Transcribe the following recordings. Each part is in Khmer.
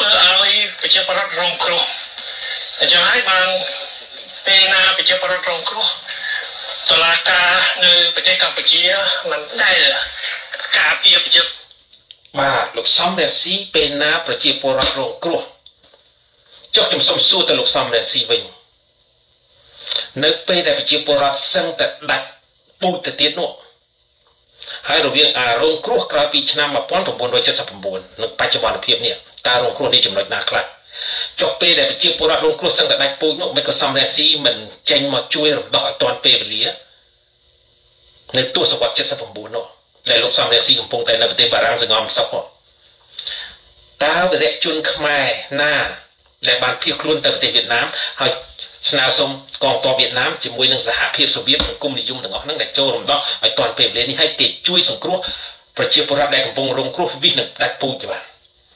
ធ្វើឲ្យប្រជាពលរដ្ឋរងគ្រោះអញ្ចឹងហើយបានពេលណាប្រជាពលរដ្ឋរងគ្រោះតុលាការនៅប្រទេសកម្ពុជាមិនដែលការពារប្រជាបាទលោកសំរងស៊ីពេលណាប្រជាពលរដ្ឋរងគ្រោះចុះខ្ញុំសូមសួរទៅលោកសំរងស៊ីវិញនៅពេលដែលប្រជាពលរដ្ឋសឹងតែដាច់ពូជទៅទៀតនោះហើយរវាងរងគ្រោះក្រោយពីឆ្នាំ1979និងបច្ចុប្បន្នភាពនេះតើរងគ្រោះនេះចំណុចណាខ្លះចុះពេលដែលប្រជាពលរដ្ឋរងគ្រោះសឹងតែដាច់ពូជនោះមិនក៏សំរងស៊ីមិនចេញមកជួយរំដោះឲ្យទាន់ពេលវេលានៅទសវត្ស79នោះដែលលោកសំរងស៊ីកំពុងតែនៅប្រទេសបារាំងសង្ងំសុខតើវីរៈជនខ្មែរណាដែលបានភៀសខ្លួនទៅប្រទេសវៀតណាមហើយស្នើសុំកងទ័ពវៀតណាមជាមួយនឹងសហភាពសូវៀតសង្គមនិយមទាំងអស់ហ្នឹងដែលចូលរំដោះឲ្យទាន់ពេលវេលានេះឲ្យគេជួយសង្គ្រោះប្រជាពលរដ្ឋដែលកំពុងរងគ្រោះវិសនឹងដាច់ពូជទេបាទ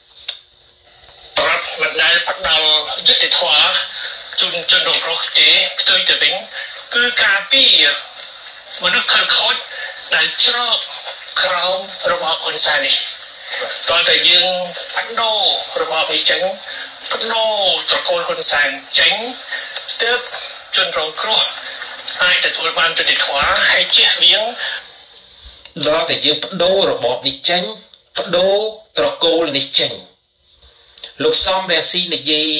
រដ្ឋមិនដែលផ្ដល់យុត្តិធម៌ជូនជនរងគ្រោះទេផ្ទុយទៅវិញគឺការពីមនុស្សខិលខូចដែលច្រកក្រោមរបបហ៊ុនសែននេះតើតែយើងបដូររបបនេះចេញបដូរត្រកូលហ៊ុនសែនចេញទើបជនរងគ្រោះអាចទទួលបានយុត្តិធម៌ហើយជៀសវាងដល់តែយើងបដូររបបនេះចេញបដូរត្រកូលនេះចេញលោកសំរងស៊ីនិយាយ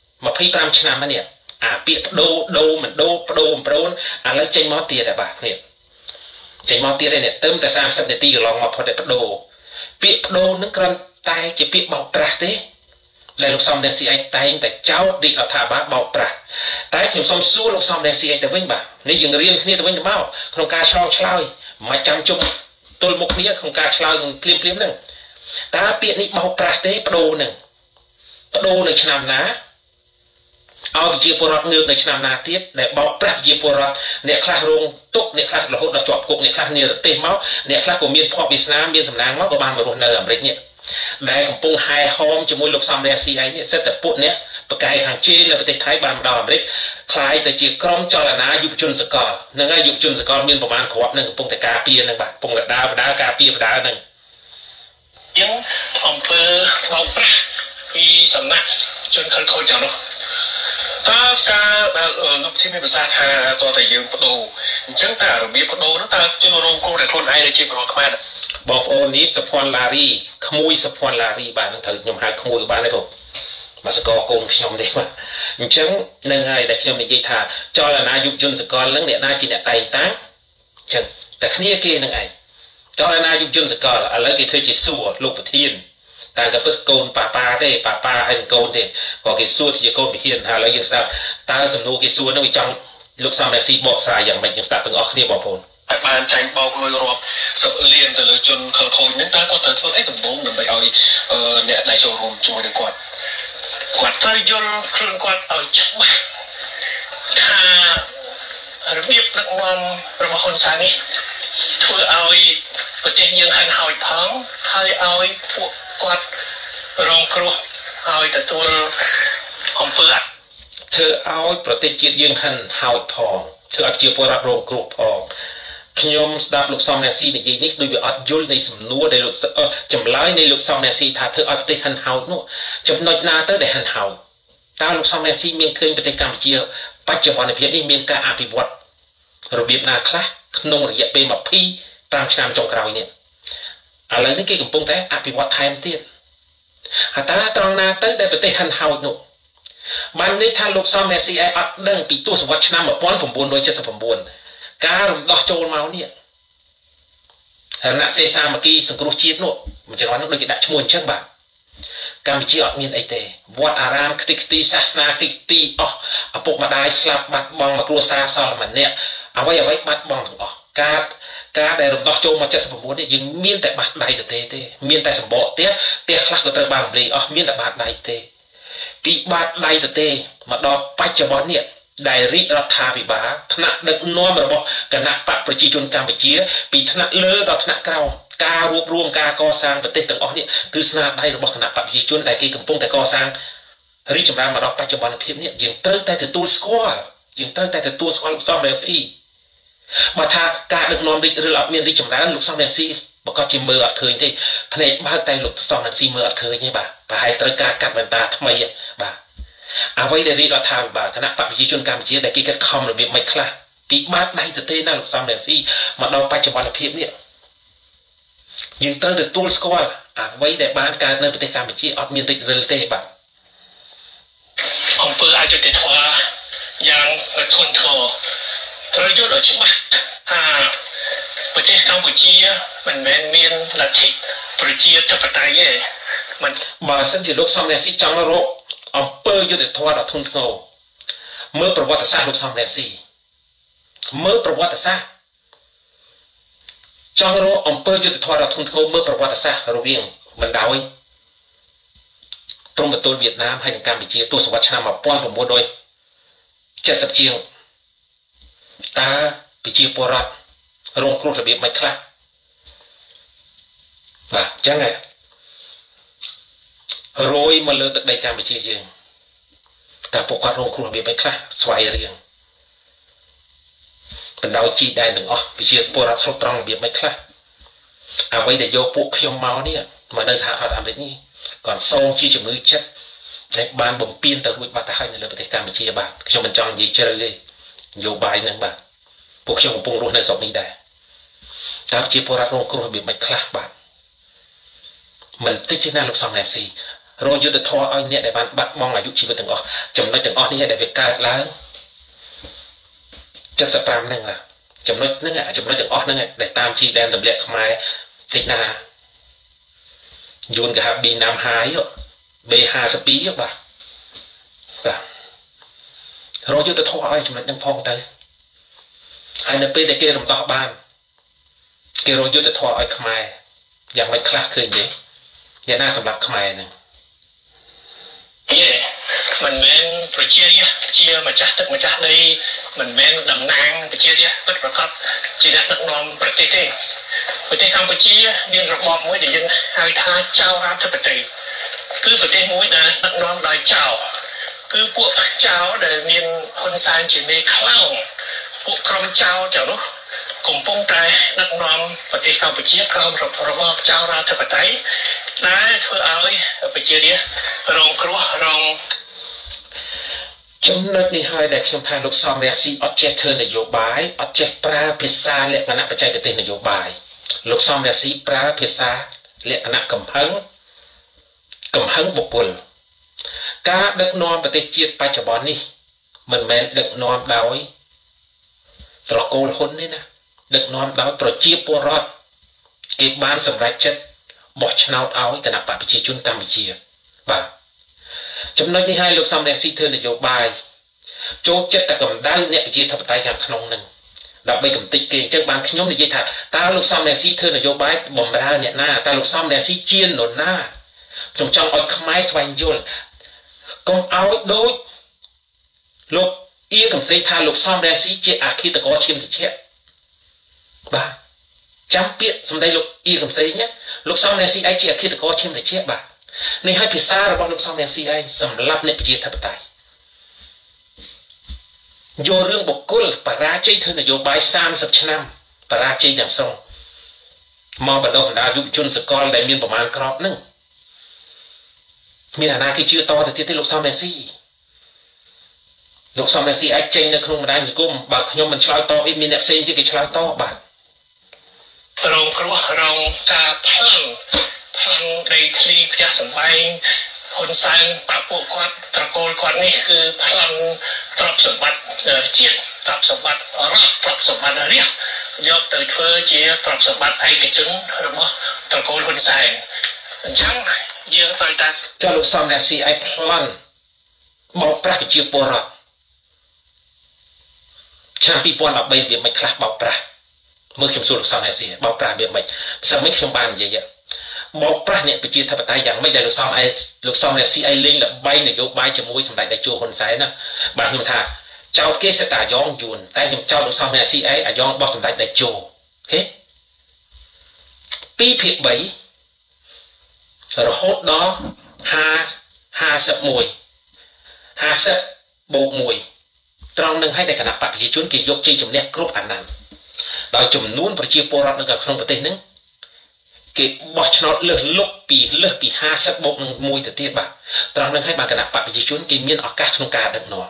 25ឆ្នាំហ្នឹងនេះអាពាក្យបដូរដូរមិនដូរបដូរមិនប្រូនឥឡូវចេញមកទៀតហើយបាទគ្នាចេញមកទៀតហើយនេះទៅតែ30នាទីកន្លងមកផុតតែបដូរពាក្យបដូរនឹងគ្រាន់តែជាពាក្យបោកប្រាស់ទេដែលលោកសំរងស៊ីឯងតែងតែចោទរាជរដ្ឋាភិបាលបោកប្រាស់តែខ្ញុំសូមសួរលោកសំរងស៊ីឯងទៅវិញបាទនេះយើងរៀនគ្នាទៅវិញទៅមកក្នុងការឆ្លងឆ្លើយមិនចាំជុំទល់មុខគ្នាក្នុងការឆ្លើយភ្លាមហ្នឹងតើពាក្យនេះបោកប្រាស់ទេបដូរនឹងបដូរនៅឆ្នាំណាឲ្យប្រជាពលរដ្ឋងើបនៅឆ្នាំណាទៀតដែលបោកប្រាស់ប្រជាពលរដ្ឋអ្នកខ្លះរងទុក្ខអ្នកខ្លះរហូតដល់ជាប់គុកអ្នកខ្លះនិរទេសមកអ្នកខ្លះក៏មានភ័ព្វវាសនាមានសំណាងមកក៏បានមករស់នៅអាមេរិកនេះដែលកំពុងហែហោមជាមួយលោកសំរងស៊ីឯងនេះសិតតែពួកអ្នកប្រកែកខាងជេរនៅប្រទេសថៃបានមកដល់អាមេរិកคล้ายទៅជាក្រុមចលនាយុវជនសកលនឹងហើយយុវជនសកលមានប្រមាណគ្រាប់នឹងកំពុងតែការពារនឹងបាទកំពុងតែដើរការពារបដានឹងយើងអង្គើបោកប្រាស់ពីសំណាក់ជនខិលខូចយ៉ាងនោះតើការដែលលោកធីមានប្រសាសន៍ថាតើតែយើងបដូរអញ្ចឹងតើរបៀបបដូរនោះតើជនរងគ្រោះតែខ្លួនឯងដែលជាប្រជាខ្មែរបងប្អូននេះសុភ័ណ្ឌឡារីក្មួយសុភ័ណ្ឌឡារីបាទនឹងត្រូវខ្ញុំហៅក្មួយក៏បានដែរបងមកសកលកូនខ្ញុំទេបាទអញ្ចឹងនឹងហើយដែលខ្ញុំនិយាយថាចលនាយុវជនសកលនឹងអ្នកណាជាអ្នកតែងតាំងអញ្ចឹងតែគ្នាគេនឹងឯងចលនាយុវជនសកលឥឡូវគេធ្វើជាសួរលោកប្រធានតែក៏ពិតកូនប៉ាទេប៉ាហើយកូនទេក៏គេសួរជាកូនវិហារហើយឥឡូវយើងស្ដាប់តើសំណួរគេសួរនោះវាចង់លោកសំរងស៊ីបកស្រាយយ៉ាងម៉េចយើងស្ដាប់ទាំងអស់គ្នាបងប្អូនបានចាញ់បោកលុយរាប់សុខលៀនទៅលើជនខិលខូចហ្នឹងតើគាត់ត្រូវធ្វើអីដំណងដើម្បីឲ្យអ្នកដែលចូលរួមជាមួយនឹងគាត់ត្រូវយល់ខ្លួនគាត់ឲ្យច្បាស់ថារបៀបដឹកនាំរបស់ហ៊ុនសែននេះធ្វើឲ្យប្រទេសយើងហិនហោចផងហើយឲ្យពួកគាត់រងគ្រោះឲ្យទទួលអំពើធ្វើឲ្យប្រទេសជាតិយើងហិនហោចផងធ្វើឲ្យជាពលរដ្ឋរងគ្រោះផងខ្ញុំស្ដាប់លោកសំរងស៊ីនិយាយនេះដូចវាអត់យល់នៃសំណួរដែលលោកចម្លើយនៃលោកសំរងស៊ីថាធ្វើឲ្យប្រទេសហិនហោចនោះចំណុចណាទៅដែលហិនហោចតើលោកសំរងស៊ីមានឃើញប្រទេសកម្ពុជាបច្ចុប្បន្នភាពនេះមានការអភិវឌ្ឍរបៀបណាខ្លះក្នុងរយៈពេល25ឆ្នាំចុងក្រោយនេះឥឡូវនេះគេកំពុងតែអភិវឌ្ឍថែមទៀតហើយតើត្រង់ណាទៅដែលប្រទេសហិនហោចនោះបានន័យថាលោកសំរងស៊ីឯងអត់ដឹងពីទសវត្សរ៍ឆ្នាំ1979ការរំដោះចូលមកនេះរណសេសាមគ្គីសង្គ្រោះជាតិនោះមិនចឹងនោះដូចគេដាក់ឈ្មោះអញ្ចឹងបាទកម្ពុជាអត់មានអីទេវត្តអារាមខ្ទេចខ្ទីសាសនាខ្ទេចខ្ទីអស់ឪពុកម្ដាយស្លាប់បាត់បង់មកគ្រួសារសល់ម្នាក់អ្វីបាត់បង់ទាំងអស់ការដែលរំដោះចូលមក79នេះយើងមានតែបាត់ដៃទៅទេមានតែសម្បកផ្ទះខ្លះក៏ត្រូវបានរំលាយអស់មានតែបាត់ដៃទេពីបាត់ដៃទៅទេមកដល់បច្ចុប្បន្ននេះដែលរាជរដ្ឋាភិបាលថ្នាក់ដឹកនាំរបស់គណៈបកប្រជាជនកម្ពុជាពីថ្នាក់លើដល់ថ្នាក់ក្រោមការរួបរวมការកសាងប្រទេសទាំងអស់នេះគឺស្នាដៃរបស់គណៈបកប្រជាជនដែលគេកំពុងតែកសាងរីកចម្រើនមកដល់បច្ចុប្បន្នភាពនេះយើងត្រូវតែទទួលស្គាល់លោកសំរងស៊ីបើថាការដឹកនាំរាជរដ្ឋាភិបាលអត់មានរីកចម្រើនលោកសំរងស៊ីបើគាត់ជាមើលអត់ឃើញទេភ្នែកបើកតែលោកសំរងស៊ីមើលអត់ឃើញទេបាទប្រហែលត្រូវការកាត់វ៉ែនតាថ្មីបាទអ្វីដែលរាជរដ្ឋាភិបាលគណៈបកប្រជាជនកម្ពុជាដែលគេកាត់ខំរបៀបមិនខ្លះពីបើកដៃទៅទេណាលោកសំរងស៊ីមកដល់បច្ចុប្បន្នភាពនេះយើងត្រូវទទួលស្គាល់អ្វីដែលបានកើតនៅប្រទេសកម្ពុជាអត់មានរិចរិលទេបាទអង្គើអយុធធម៌យ៉ាងធន់ធ្ងរត្រូវយល់ឲ្យច្បាស់ថាប្រទេសកម្ពុជាមិនមែនមានលទ្ធិប្រជាធិបតេយ្យទេមិនបើសិនជាលោកសំរងស៊ីចង់រកអង្គើយុធធម៌ដ៏ធន់ធ្ងរមើលប្រវត្តិសាស្ត្រលោកសំរងស៊ីមើលប្រវត្តិសាស្ត្រចង់រកអង្គើយុធធម៌ដ៏ធន់ធ្ងរមើលប្រវត្តិសាស្ត្ររវាងបណ្ដោយព្រំប្រទល់វៀតណាមហើយនិងកម្ពុជាទសវត្សរ៍ឆ្នាំ1970ជាងតើប្រជាពលរដ្ឋរងគ្រោះរបៀបម៉េចខ្លះបាទអញ្ចឹងហើយរយមកលើទឹកដីកម្ពុជាយើងតើពួកគាត់រងគ្រោះរបៀបម៉េចខ្លះស្វ័យរៀងបណ្ដោយជីដែនទាំងអស់ប្រជាពលរដ្ឋស្រុកត្រង់របៀបម៉េចខ្លះអ្វីដែលយកពួកខ្ញុំមកនេះមកនៅសហរដ្ឋអាមេរិកនេះគាត់សងជាជំងឺចិត្តដែលបានបំពេញទៅរួចបាត់ទៅហើយនៅលើប្រទេសកម្ពុជាបាទខ្ញុំមិនចង់និយាយជ្រៅទេនយោបាយហ្នឹងបាទពួកខ្ញុំកំពុងរស់នៅស្រុកនេះដែរតើជាពលរដ្ឋរងគ្រោះរបៀបម៉េចខ្លះបាទមិនតិចទេណាលោកសំរងស៊ីរកយុទ្ធធម៌ឲ្យអ្នកដែលបានបាត់បង់អាយុជីវិតទាំងអស់ចំណុចទាំងអស់នេះដែលវាកើតឡើង75ហ្នឹងចំណុចហ្នឹងចំណុចទាំងអស់ហ្នឹងដែលតាមជីដែនទម្លាក់ខ្មែរតិចណាយួនគេហៅប៊ីណាមហាយB52បាទរកយុទ្ធធម៌ឲ្យចំណុចហ្នឹងផងទៅហើយនៅពេលដែលគេរំដោះបានគេរកយុទ្ធធម៌ឲ្យខ្មែរយ៉ាងម៉េចខ្លះឃើញទេយ៉ាងណាសម្រាប់ខ្មែរហ្នឹងមិនមែនប្រជារាស្ត្រជាម្ចាស់ទឹកម្ចាស់ដីមិនមែនតំណាងប្រជារាស្ត្រពិតប្រាកដជាអ្នកដឹកនាំប្រទេសទេប្រទេសកម្ពុជាមានរបបមួយដែលយើងហៅថាចៅរដ្ឋាភិបាលគឺប្រទេសមួយដែលដឹកនាំដោយចៅគឺពួកចៅដែលមានហ៊ុនសែនជាមេខ្លោងពួកក្រុមចៅទាំងនោះកំពុងតែដឹកនាំប្រទេសកម្ពុជាក្រោមរបបចៅរដ្ឋាភិបាលដែលធ្វើឲ្យប្រជារាស្ត្ររងគ្រោះរងចំណុចនេះហើយដែលខ្ញុំថាលោកសំរងស៊ីអត់ចេះធ្វើនយោបាយអត់ចេះប្រើភាសាលក្ខណៈបច្ចេកទេសនយោបាយលោកសំរងស៊ីប្រើភាសាលក្ខណៈកំហឹងបុគ្គលការដឹកនាំប្រទេសជាតិបច្ចុប្បន្ននេះមិនមែនដឹកនាំដោយត្រកូលហ៊ុនទេណាដឹកនាំដោយប្រជាពលរដ្ឋគេបានសម្រេចចិត្តបោះឆ្នោតឲ្យគណៈបកប្រជាជនកម្ពុជាបាទចំណុចនេះហើយលោកសំរងស៊ីធ្វើនយោបាយចូលចិត្តតែកម្ដៅអ្នកប្រជាធិបតេយ្យខាងក្នុងនឹងដើម្បីកំទេចគេអញ្ចឹងបានខ្ញុំនិយាយថាតើលោកសំរងស៊ីធ្វើនយោបាយបំរើអ្នកណាតើលោកសំរងស៊ីជានរណាខ្ញុំចង់ឲ្យខ្មែរស្វែងយល់កុំឲ្យដូចលោកអៀកំសែងថាលោកសំរងស៊ីជាអគ្គិតកោឈាមតិចបាទចាំពាក្យសម្ដីលោកអៀកំសែងណាលោកសំរងស៊ីឯងជាអគ្គិតកោឈាមតិចបាទនេះហើយភាសារបស់លោកសំរងស៊ីឯងសម្រាប់អ្នកប្រជាធិបតេយ្យយករឿងបុគ្គលបរាជ័យធ្វើនយោបាយ30ឆ្នាំបរាជ័យទាំងស្រុងមកបណ្ដុះបណ្ដាលយុវជនសកលដែលមានប្រមាណក្របហ្នឹងមានអាណាគេជឿតទៅទៀតទេលោកសំរងស៊ីលោកសំរងស៊ីអាចចេញនៅក្នុងបណ្ដាញសង្គមបើខ្ញុំមិនឆ្លើយតបមានអ្នកផ្សេងទៀតគេឆ្លើយតបបាទរងគ្រោះរងការប្លន់ដីធ្លីផ្ទះសម្បែងហ៊ុនសែនបពុគាត់ត្រកូលគាត់នេះគឺប្លន់ទ្រព្យសម្បត្តិជាតិទ្រព្យសម្បត្តិរដ្ឋទ្រព្យសម្បត្តិរាជយកទៅធ្វើជាទ្រព្យសម្បត្តិឯកជនរបស់ត្រកូលហ៊ុនសែនអញ្ចឹងយើងត្រូវតែចុះលោកសំរងស៊ីឲ្យប្លន់បោកប្រាស់ប្រជាពលរដ្ឋឆ្នាំ2013របៀបមិនខ្លះបោកប្រាស់មើលខ្ញុំសួរលោកសំរងស៊ីបោកប្រាស់របៀបមិនសិនមិនខ្ញុំបាននិយាយបោកប្រាស់អ្នកប្រជាធិបតេយ្យយ៉ាងម៉េចដែលលោកសំរងស៊ីឲ្យលេងល្បែងនយោបាយជាមួយសម្ដេចតេជោហ៊ុនសែនណាបាទខ្ញុំថាចោតគេសិតតែអាយ៉ងយួនតែខ្ញុំចោតលោកសំរងស៊ីឯងអាយ៉ងរបស់សម្ដេចតេជោអូខេ2/3រហូតដល់51 50បូក1ត្រង់នឹងឲ្យតែគណៈបកប្រជាជនគេយកជ័យជំនះគ្រប់អាណត្តិដោយចំនួនប្រជាពលរដ្ឋនៅក្នុងប្រទេសហ្នឹង cái bọt nó lơ bị 50 bốc mùi từ tiết bà trong năng hay bà cái nạp bạc bị chuốn cái miên ở các trong cả đợt nó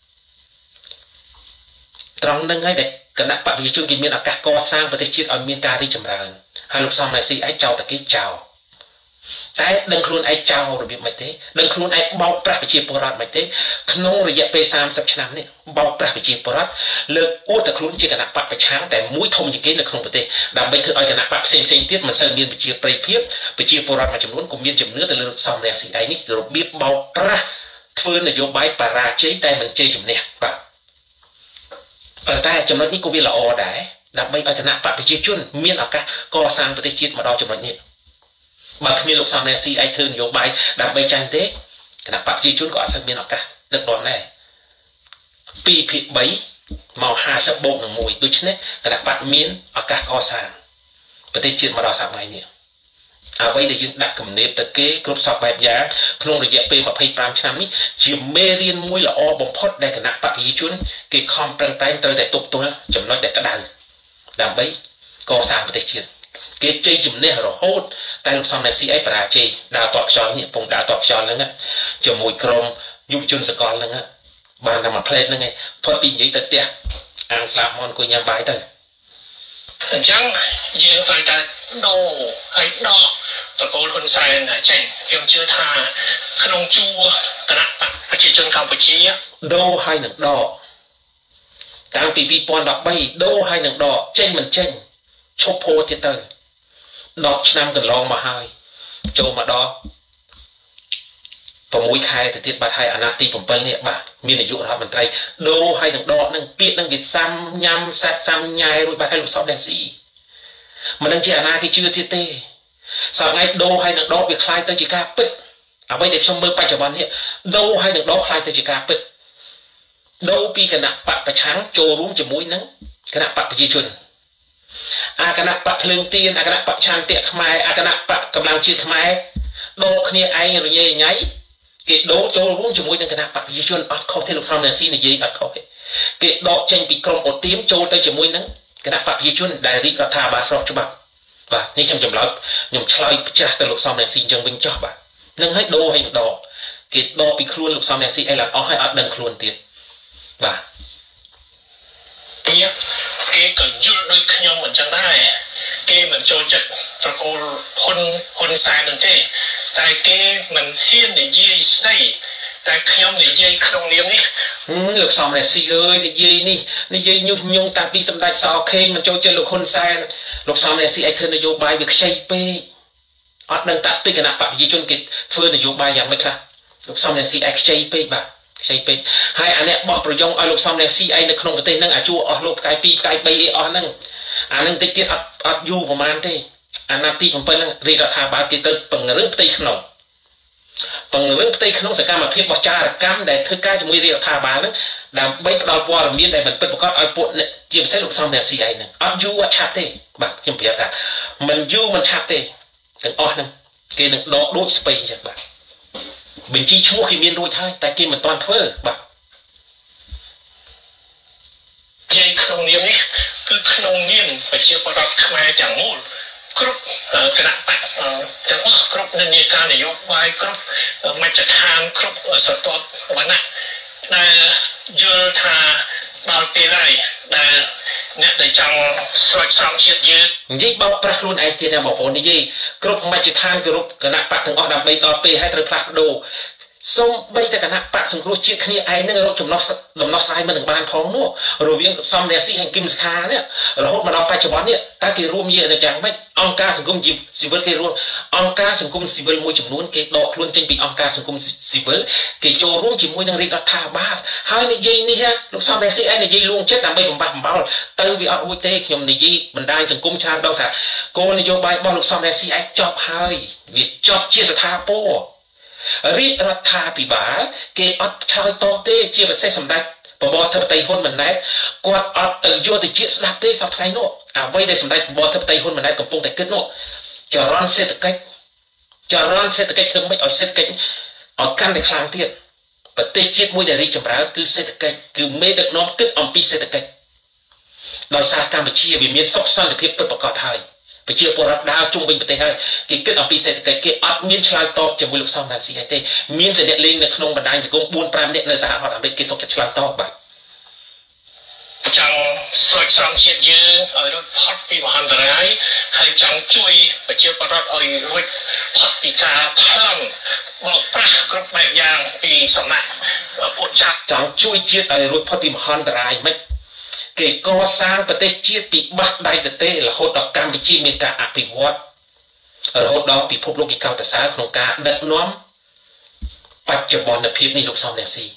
trong năng hay để cái nạp bạc bị chuốn cái miên ở các co sang và tiết chiết ở miên ca đi chầm ràng hai lúc xong này si ấy chào là cái chàoแต่ดังครูนไอเจ้าระเบียบไม่เต้ดังครูนไอเบาประไปจีปรัดไม่เต้ขนมระยะไป30 ឆ្នាំនេះเบาประไปจีปรัดเลิกอวดแต่ครูนជាគណៈបកប្រឆាំងតែមួយធំជាងគេនៅក្នុងប្រទេសដើម្បីធ្វើឲ្យគណៈបកផ្សេងទៀតមិនសូវមានប្រជាប្រិយភាពប្រជាពលរដ្ឋមួយចំនួនក៏មានជំនឿទៅលើសំរងស៊ីអីនេះរបៀបបោកប្រាស់ធ្វើនយោបាយបរាជ័យតែមិនជ័យជំនះបាទប៉ុន្តែចំណុចនេះក៏វាល្អដែរដើម្បីឲ្យគណៈបកប្រជាជនមានឱកាសកសាងប្រទេសជាតិមកដល់ចំណុចនេះបើគ្មានលោកសំរងស៊ីឯធ្វើនយោបាយដើម្បីចាញ់ទេគណៈបកប្រជាជនក៏អត់សូវមានឱកាសដឹកនាំដែរ2 ភាគ 3 មក 50 បូកនឹង 1 ដូច្នេះគណៈបកមានឱកាសកសាងប្រទេសជាតិមកដល់សម័យនេះអ្វីដែលយើងដាក់គំនាបទៅគេគ្រប់សពបែបយ៉ាងក្នុងរយៈពេល25 ឆ្នាំនេះជាមេរៀនមួយល្អបំផុតដែលគណៈបកប្រជាជនគេខំប្រឹងប្រែងត្រូវតែទប់ទល់ចំណុចដែលក្តៅដើម្បីកសាងប្រទេសជាតិគេជ័យជំនះរហូតតែលោកសំរងស៊ីអីបរាជ័យដើរតបខ្យល់នេះពងដើរតបខ្យល់ហ្នឹងជាមួយក្រុមយុវជនសកលហ្នឹងបានតែមួយផ្លេតហ្នឹងឯងផុតពីនិយាយទៅផ្ទះអាងស្លាប់មកអង្គុយញ៉ាំបាយទៅអញ្ចឹងយើងត្រូវតែដូរហើយដកតកូលហ៊ុនសែនចេញខ្ញុំជឿថាក្នុងជួរគណៈបកប្រជាជនកម្ពុជាដូរហើយនឹងដកតាំងពី2013ដូរហើយនឹងដកចេញមិនចេញឈប់ពោទៀតទៅ10 ឆ្នាំកន្លងមកហើយចូលមកដល់6 ខែទៅទៀតបាត់ហើយអាណត្តិទី7នេះបាទមាននាយករដ្ឋមន្ត្រីដូរហើយនឹងដកនឹងពាក្យនឹងវាសាំញ៉ាំសាត់សាំញ៉ែរួចបាត់ហើយលោកសំរងស៊ីមិនដឹងជាអាណាគេជឿទៀតទេសប្តាហ៍ថ្ងៃដូរហើយនឹងដកវាคล้ายទៅជាការពិតអ្វីដែលខ្ញុំមើលបច្ចុប្បន្ននេះដូរហើយនឹងដកคล้ายទៅជាការពិតដូរពីគណៈបកប្រឆាំងចូលរួមជាមួយនឹងគណៈបកប្រជាជនអាគណៈបកភ្លើងទៀនអាគណៈបកឆន្ទៈខ្មែរអាគណៈបកកម្លាំងជាតិខ្មែរដូរគ្នាឯងរញ៉េញ៉ៃគេដូរចូលរួមជាមួយនឹងគណៈបកប្រជាជនអត់ខុសទេលោកសំរងស៊ីនិយាយអត់ខុសទេគេដកចេញពីក្រមអូទៀមចូលទៅជាមួយនឹងគណៈបកប្រជាជនដែលរាជរដ្ឋាភិបាលស្របច្បាប់បាទនេះខ្ញុំចម្លើយខ្ញុំឆ្លើយប្រចាស់ទៅលោកសំរងស៊ីអញ្ចឹងវិញចោះបាទនឹងឲ្យដូរឲ្យដកគេដកពីខ្លួនលោកសំរងស៊ីអីឡើងអស់ហើយអត់ដឹងខ្លួនទៀតបាទគេក៏យល់ដូចខ្ញុំអញ្ចឹងដែរគេមិនចូលចិត្តត្រកូលហ៊ុនសែននឹងទេតែគេមិនហ៊ាននិយាយស្ដីតែខ្ញុំនិយាយក្នុងនាមនេះលោកសំរងស៊ីអើយនិយាយនេះនិយាយញុះញង់តាំងពីសម្ដេចសខេងមិនចូលចិត្តលោកហ៊ុនសែនលោកសំរងស៊ីឲ្យធ្វើនយោបាយវាខ្ចីពេកអត់ដឹងតាក់ទិគណៈបកប្រជាជនគេធ្វើនយោបាយយ៉ាងម៉េចខ្លះលោកសំរងស៊ីឲ្យខ្ចីពេកបាទខ្ចីពេកហើយអាអ្នកបោះប្រយងឲ្យលោកសំរងស៊ីឯនៅក្នុងប្រទេសហ្នឹងអាជួអស់លោកផ្កាយ2ផ្កាយ3អីអស់ហ្នឹងអានឹងតិចទៀតអត់យូរប្រហែលទេអាណត្តិទី7ហ្នឹងរាជរដ្ឋាភិបាលគេទៅពង្រឹងផ្ទៃក្នុងសកម្មភាពរបស់ចារកម្មដែលធ្វើការជាមួយរាជរដ្ឋាភិបាលហ្នឹងដើម្បីផ្ដល់ព័ត៌មានដែលមិនពិតប្រាកដឲ្យពួកជាពិសេសលោកសំរងស៊ីឯហ្នឹងអត់យូរអត់ឆាប់ទេបាទខ្ញុំប្រាប់ថាមិនយូរមិនឆាប់ទេទាំងអស់ហ្នឹងគេនឹងដកដូចស្ពៃអញ្ចឹងបាទបញ្ជីឈ្មោះគេមានរួចហើយតែគេមិនទាន់ធ្វើបាទជ័យក្នុងនាមនេះគឺក្នុងនាមប្រជាពលរដ្ឋខ្មែរទាំងមូលគ្រប់គណៈបកទាំងអស់គ្រប់និន្នាការនយោបាយគ្រប់មជ្ឈដ្ឋានគ្រប់ស្រទាប់វណ្ណៈដែលយល់ថាដល់ពេលហើយដែលអ្នកដែលចង់ស្រោចស្រង់ជាតិយើងនិយាយបោកប្រាស់ខ្លួនឯងទៀតណាបងប្អូននិយាយគ្រប់មជ្ឈដ្ឋានគ្រប់គណៈបកទាំងអស់ដើម្បីដល់ពេលហើយត្រូវផ្លាស់ប្ដូរសូមបីតែគណៈបកសង្គ្រោះជាតិគ្នាឯងនឹងរកដំណោះស្រាយមិននឹងបានផងនោះរវាងសំរងស៊ីហើយគឹមសខានេះរហូតមកដល់បច្ចុប្បន្ននេះតើគេរួមយេទៅយ៉ាងម៉េចអង្គការសង្គមស៊ីវិលគេរួមអង្គការសង្គមស៊ីវិលមួយចំនួនគេដកខ្លួនចេញពីអង្គការសង្គមស៊ីវិលគេចូលរួមជាមួយនឹងរាជរដ្ឋាភិបាលហើយនិយាយនេះលោកសំរងស៊ីឯងនិយាយលួងចិត្តដើម្បីបំបះបំបោលទៅវាអត់រួចទេខ្ញុំនិយាយបណ្ដាញសង្គមច្រើនដងថាគោលនយោបាយរបស់លោកសំរងស៊ីឯងចប់ហើយវាចប់ជាស្ថាពររាជរដ្ឋាភិបាលគេអត់ឆ្លើយតបទេជាពិសេសសម្ដេចបបធិបតីហ៊ុនម៉ាណែតគាត់អត់ទៅយកទៅជាស្ដាប់ទេសប្តាហ៍ថ្ងៃនោះអ្វីដែលសម្ដេចបបធិបតីហ៊ុនម៉ាណែតកំពុងតែគិតនោះចរន្តសេដ្ឋកិច្ចធ្វើម៉េចឲ្យសេដ្ឋកិច្ចឲ្យកាន់តែខ្លាំងទៀតប្រទេសជាតិមួយដែលរីកចម្រើនគឺសេដ្ឋកិច្ចគឺមេដឹកនាំគិតអំពីសេដ្ឋកិច្ចដោយសារកម្ពុជាវាមានសុខសន្តិភាពពិតប្រាកដហើយប្រជាពលរដ្ឋដើរជុំវិញប្រទេសហើយគេគិតអំពីសេដ្ឋកិច្ចគេអត់មានឆ្លើយតបជាមួយលោកសំរងស៊ីទេមានតែអ្នកលេងនៅក្នុងបណ្ដាញសង្គម 4-5 នាក់នៅសហរដ្ឋអាមេរិកគេសុខចិត្តឆ្លើយតបបាទចង់ស្រោចស្រង់ជាតិយើងឲ្យរួចផុតពីមហន្តរាយហើយចង់ជួយប្រជាពលរដ្ឋឲ្យរួចផុតពីការប្លន់មកប្រាស់គ្រប់បែបយ៉ាងពីសំណាក់ពួកចាស់ចង់ជួយជាតិឲ្យរួចផុតពីមហន្តរាយមិនគេកសាងប្រទេសជាតិពីបាស់ដៃទទេរហូតដល់កម្ពុជាមានការអភិវឌ្ឍរហូតដល់ពិភពលោកគេកោតសរសើរក្នុងការដឹកនាំបច្ចុប្បន្នភាពនេះលោកសំរងស៊ី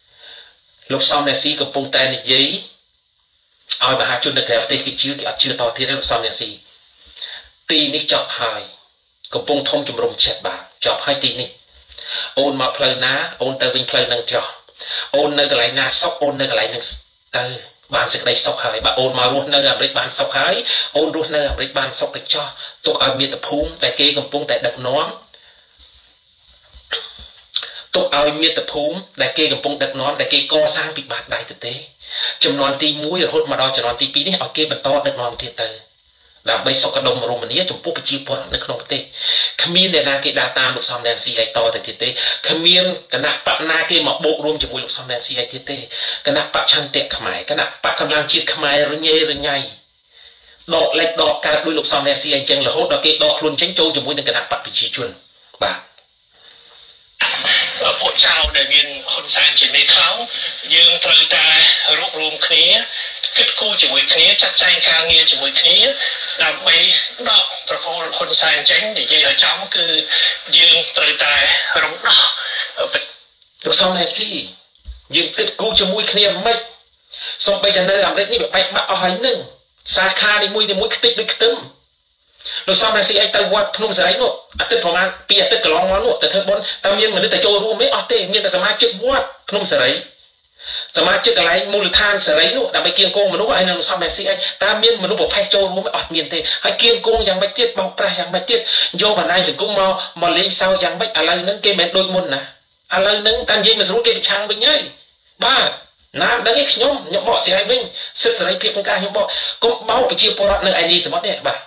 កំពុងតែនិយាយឲ្យមហាជននៅក្រៅប្រទេសគេជឿគេអត់ជឿតទៀតទេលោកសំរងស៊ីទីនេះចប់ហើយកំពុងធំជំរំចិត្តបាទចប់ហើយទីនេះអូនមកផ្លូវណាអូនទៅវិញផ្លូវនឹងចោះអូននៅកន្លែងណាសុខអូននៅកន្លែងនឹងទៅបានសេចក្តីសុខហើយបើអូនមករស់នៅអាមេរិកបានសុខហើយអូនរស់នៅអាមេរិកបានសុខទៅចោះទុកឲ្យមាតុភូមិតែគេកំពុងតែដឹកនាំទុកឲ្យមាតុភូមិដែលគេកំពុងដឹកនាំដែលគេកសាងពីបាតដៃទៅទេចំនួនទី1រហូតមកដល់ចំនួនទី2នេះឲ្យគេបន្តដឹកនាំទៀតទៅដើម្បីសុខដុមរមនាចំពោះប្រជាពលរដ្ឋនៅក្នុងប្រទេសគ្មានអ្នកណាគេដើរតាមលោកសំរងស៊ីឲ្យតទៅទៀតទេគ្មានគណៈបកណាគេមកបូករួមជាមួយលោកសំរងស៊ីឲ្យទៀតទេគណៈបកឆន្ទៈខ្មែរគណៈបកកម្លាំងជាតិខ្មែររញ៉េរញ៉ៃដកលេខដកកើតដោយលោកសំរងស៊ីអញ្ចឹងរហូតដល់គេដកខ្លួនចេញចូលជាមួយនឹងគណៈបកប្រជាជនបាទពួកចៅដែលមានហ៊ុនសែនជាមេខ្លោងយើងត្រូវតែរួបរวมគ្នាគិតគូរជាមួយគ្នាចាត់ចែងការងារជាមួយគ្នាដើម្បីដកត្រកូលហ៊ុនសែនចេញនិយាយឲ្យចំគឺយើងត្រូវតែរំដោះលោកសំរងស៊ីយើងគិតគូរជាមួយគ្នាមិនសូម្បីតែនៅអាមេរិកនេះវាបែកបាក់អស់ហើយនឹងសាខានីមួយខ្ទេចដូចខ្ទឹមលោកសំរងស៊ីឲ្យទៅវត្តភ្នំសេរីនោះអាទិត្យប្រហែល2អាទិត្យកន្លងមកនោះទៅធ្វើបុណ្យតើមានមនុស្សទៅចូលរួមទេអត់ទេមានតែសមាជិកវត្តភ្នំសេរីសមាជិកកន្លែងមូលដ្ឋានសេរីនោះដើម្បីគៀងគងមនុស្សឲ្យនៅលោកសំរងស៊ីឲ្យតើមានមនុស្សប្រភេទចូលរួមអត់មានទេហើយគៀងគងយ៉ាងម៉េចទៀតបោកប្រាស់យ៉ាងម៉េចទៀតយកបណ្ដាញសង្គមមកលេងសើចយ៉ាងម៉េចឥឡូវហ្នឹងគេមិនដូចមុនណាឥឡូវហ្នឹងតានិយាយមិនស្រួលគេប្រឆាំងវិញហើយបាទណាមដឹងទេខ្ញុំបកស្រាយវិញសិទ្ធិសេរីភាពក្នុងការខ្ញុំបកកុំបោកប្រជាពលរដ្ឋនៅឯនេះសមុទ្រទេបាទ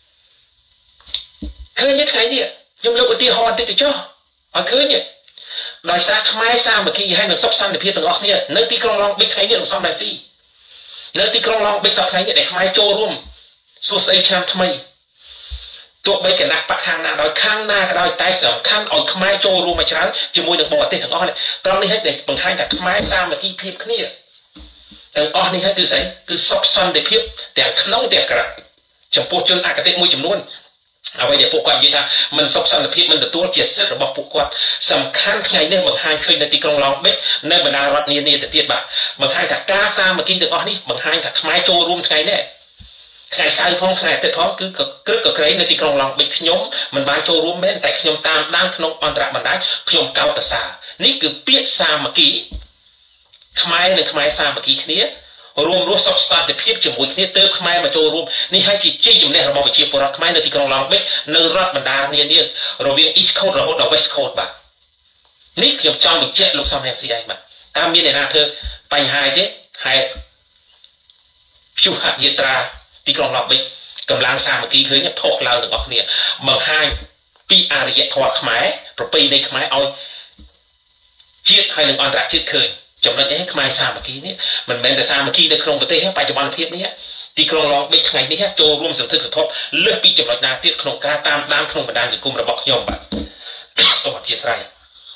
ឃើញថ្ងៃនេះខ្ញុំលើកឧទាហរណ៍បន្តិចទៅចុះឲ្យឃើញដោយសារខ្មែរសាមគ្គីហើយនឹងសុខសន្តិភាពទាំងអស់គ្នានៅទីក្រុងឡុងបិចថ្ងៃនេះលោកសំរងស៊ីនៅទីក្រុងឡុងបិចសប្តាហ៍ថ្ងៃនេះដែលខ្មែរចូលរួមសួស្តីឆ្នាំថ្មីទោះបីគណៈបកខាងណាដោយខាងណាក៏ដោយតែសំខាន់ឲ្យខ្មែរចូលរួមមកច្រើនជាមួយនឹងបរទេសទាំងអស់នេះត្រង់នេះហើយដែលបង្ហាញថាខ្មែរសាមគ្គីភាពគ្នាទាំងអស់នេះហើយគឺស្អីគឺសុខសន្តិភាពទាំងក្នុងទាំងក្រៅចំពោះជនអគតិមួយចំនួនអ្វីដែលពួកគាត់និយាយថាមិនសុខសន្តិភាពមិនទទួលជាសិទ្ធិរបស់ពួកគាត់សំខាន់ថ្ងៃនេះបង្ហាញឃើញនៅទីក្រុងឡុងបិចនៅបណ្ដារដ្ឋនានាទៅទៀតបាទបង្ហាញថាការសាមគ្គីទាំងអស់នេះបង្ហាញថាខ្មែរចូលរួមថ្ងៃនេះថ្ងៃសៅរ៍ផងថ្ងៃអាទិត្យផងគឺក្រឹកក្រែងនៅទីក្រុងឡុងបិចខ្ញុំមិនបានចូលរួមមែនតែខ្ញុំតាមដានក្នុងអន្តរបណ្ដាញខ្ញុំកោតសរនេះគឺពាក្យសាមគ្គីខ្មែរនិងខ្មែរសាមគ្គីគ្នារួមរស់សុខសន្តិភាពជាមួយគ្នាទើបខ្មែរមកចូលរួមនេះហើយជាជ័យជំនះរបស់ប្រជាពលរដ្ឋខ្មែរនៅទីក្រុងឡុងបិចនៅរដ្ឋបណ្ដានានារវាង East Coast រហូតដល់ West Coast បាទនេះខ្ញុំចង់បញ្ជាក់លោកសំរងស៊ីឯងបាទតើមានអ្នកណាធ្វើបញ្ហាទេហើយព្យុហយាត្រាទីក្រុងឡុងបិចកម្លាំងសាមគ្គីឃើញផុសឡើងទាំងអស់គ្នាបង្ហាញពីអរិយធម៌ខ្មែរប្រពៃណីខ្មែរឲ្យជាតិហើយនិងអន្តរជាតិឃើញចំណុចនេះខ្មែរសាមគ្គីនេះមិនមែនតែសាមគ្គីនៅក្នុងប្រទេសបច្ចុប្បន្នភាពនេះទីក្រុងឡុងបិចថ្ងៃនេះចូលរួមសន្ធឹកសន្ធាប់លើសពីចំណុចណាទៀតក្នុងការតាមដានក្នុងបណ្ដាញសង្គមរបស់ខ្ញុំបាទសូមអធិស្ឋាន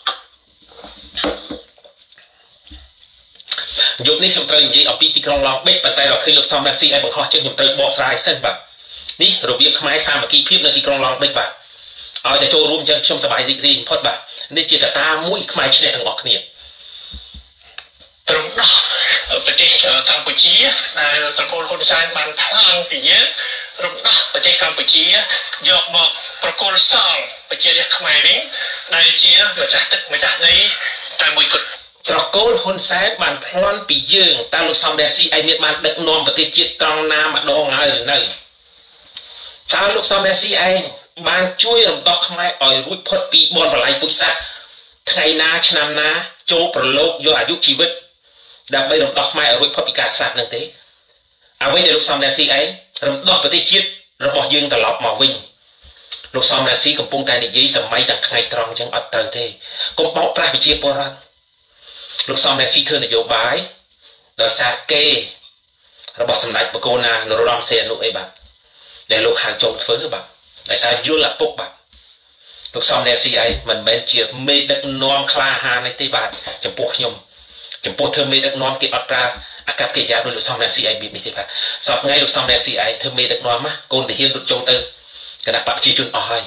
យប់នេះខ្ញុំត្រូវនិយាយអំពីទីក្រុងឡុងបិចប៉ុន្តែเราឃើញលោកសំរងស៊ីឲ្យបង្ខំជើងខ្ញុំត្រូវបកស្រាយសិនបាទនេះរបៀបខ្មែរសាមគ្គីភាពនៅទីក្រុងឡុងបិចបាទឲ្យតែចូលរួមចឹងខ្ញុំសប្បាយរីករាយបំផុតបាទនេះជាកត្តាមួយខ្មែរឈ្នះទាំងអស់គ្នាត្រង់ដោះប្រទេសកម្ពុជាដែលត្រកូលហ៊ុនសែនបានផ្លានពីយើងរំដោះប្រទេសកម្ពុជាយកមកប្រគល់សល់ប្រជារាស្ត្រខ្មែរវិញដែលជាម្ចាស់ទឹកម្ចាស់ដីតែមួយគត់ត្រកូលហ៊ុនសែនបានផ្លានពីយើងតើលោកសំរងស៊ីឯងមានបានដឹកនាំប្រទេសជាតិត្រង់ណាម្ដងហើយឬនៅតើលោកសំរងស៊ីឯងបានជួយរំដោះខ្មែរឲ្យរួចផុតពីបនបល័យពុជសាសថ្ងៃណាឆ្នាំណាចូលប្រឡូកយកអាយុជីវិតដើម្បីរំដោះខ្មែរឲ្យរួចផុតពីការស្លាប់នឹងទេអ្វីដែលលោកសំរងស៊ីឯងរំដោះប្រទេសជាតិរបស់យើងត្រឡប់មកវិញលោកសំរាស៊ីកំពុងតែនិយាយសម័យដល់ថ្ងៃត្រង់អញ្ចឹងអត់ទៅទេកុំបោកប្រាស់ប្រជាពលរដ្ឋលោកសំរាស៊ីធ្វើនយោបាយដោយសារគេរបស់សម្ដេចបកូណានរោត្តមសីហនុអីបាទដែលលោកហៅចូលធ្វើបាទដោយសារយល់ឪពុកបាទលោកសំរាស៊ីឯងមិនមែនជាមេដឹកនាំក្លាហានទេបាទចំពោះខ្ញុំចំពោះធ្វើមេដឹកនាំគេអត់ប្រើអាកប្បកិរិយាដោយលោកសំរាស៊ីឯងបៀបនេះទេបាទសពថ្ងៃលោកសំរាស៊ីឯងធ្វើមេដឹកនាំណាកូនទាហានរត់ចូលទៅគណៈបព្វជិជនអស់ហើយ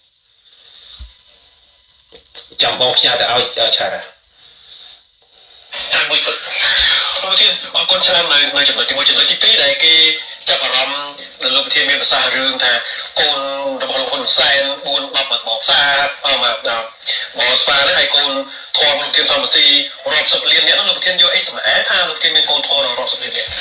ចាំបងផ្ញើទៅឲ្យឆារ៉ាតាមមួយគាត់លោកធានអរគុណច្រើននៅចំណុចទី1ចំណុចទី2ដែលគេចាប់អារម្មណ៍នៅលោកធានមានប្រសាសន៍រឿងថាកូនរបស់លោកហ៊ុនសែន4 10មកផ្សារមកស្វានេះហើយកូនធំលោកធានសំស៊ីរាប់សិបលានអ្នកនោះលោកធានយកអីសម្អាតថាលោកធានមានកូនធំរាប់សិបលានអ្នក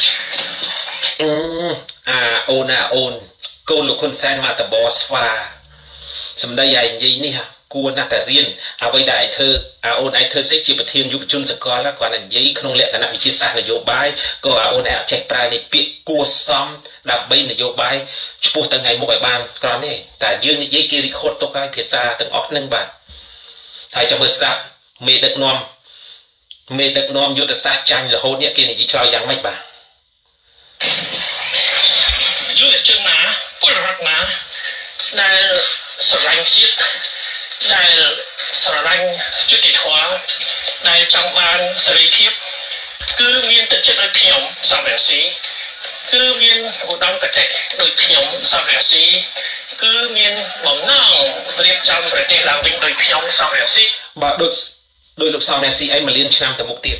អូនកូនលោកហ៊ុនសែនមកតបស្វាសម្ដីឯងនិយាយនេះគួរណាស់តែរៀនអ្វីដែលធ្វើអូនឯងធ្វើស្អីជាប្រធានយុវជនសកលគាត់តែនិយាយក្នុងលក្ខណៈវិជាសាស្ត្រនយោបាយក៏អូនឯងអត់ចេះប្រើនៃពាក្យគួរសមដើម្បីនយោបាយឆ្ពោះទៅថ្ងៃមុខឲ្យបានក្រំទេតែយើងនិយាយគេរីខូតទុកឲ្យភាសាទាំងអស់ហ្នឹងបាទហើយចាំមើលស្ដាប់មេដឹកនាំយុទ្ធសាស្ត្រចាញ់រហូតនេះគេនិយាយឆ្លើយយ៉ាងម៉េចបាទយុវជនណាពលរដ្ឋណាដែលស្រឡាញ់ជាតិដែលស្រឡាញ់យុត្តិធម៌ដែលចង់បានសេរីភាពគឺមានទឹកចិត្តដូចខ្ញុំសំរាស៊ីគឺមានឧត្តមគតិដូចខ្ញុំសំរាស៊ីគឺមានបំណងរៀបចំប្រទេសឡើងវិញដោយខ្ញុំសំរាស៊ីបាទដូចលោកសំរាស៊ីឯង1លានឆ្នាំទៅមុខទៀត